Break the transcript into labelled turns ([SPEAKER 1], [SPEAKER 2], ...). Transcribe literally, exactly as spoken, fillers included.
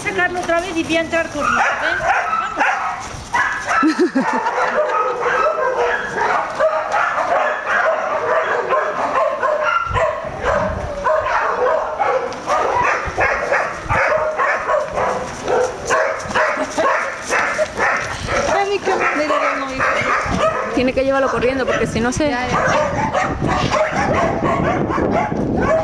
[SPEAKER 1] sacarlo otra vez y voy a entrar corriendo. ¿Ven?
[SPEAKER 2] Tiene que llevarlo corriendo porque si no se...
[SPEAKER 1] Ya, ya.